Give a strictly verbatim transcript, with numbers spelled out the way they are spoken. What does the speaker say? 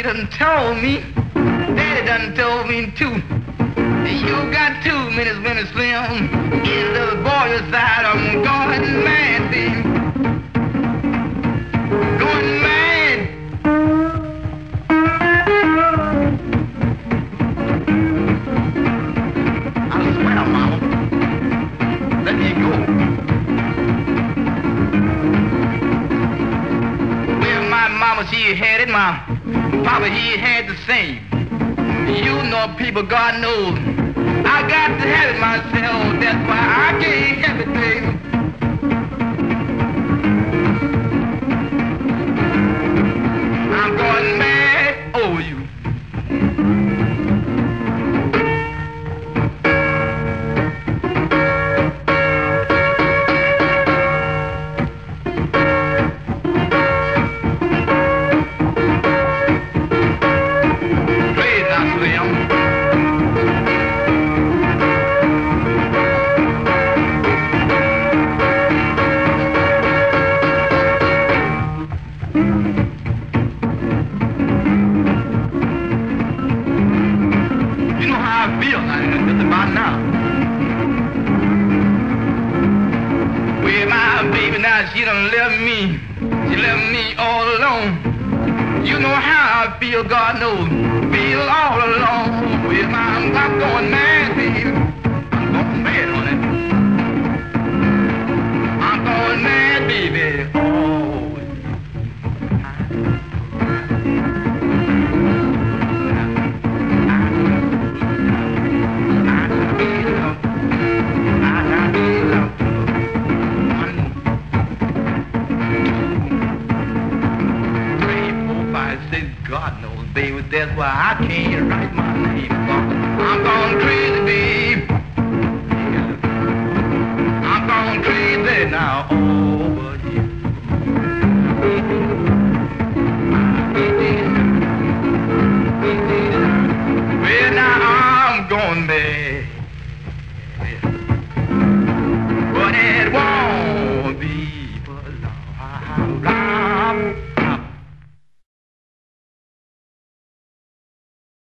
done told me, Daddy done told me too. You got two minutes, minutes slim. In the boy's side, I'm going mad, baby. Going mad. I swear, Mama, let me go. Well, my mama, she had it, my papa, he had the same. You know, people, God knows, I got to have it myself. That's why I can't help it, baby. I'm going mad over you. Praise not Slim. She done left me, she left me all alone. You know how I feel, God knows, feel all alone. Well, I'm, I'm going mad, baby. I'm going mad on it. I'm going mad, baby. Oh. God knows, baby, that's why I can't write my name. I'm going crazy, babe. I'm going crazy now over here. Well, now I'm going mad. But it won't be for long.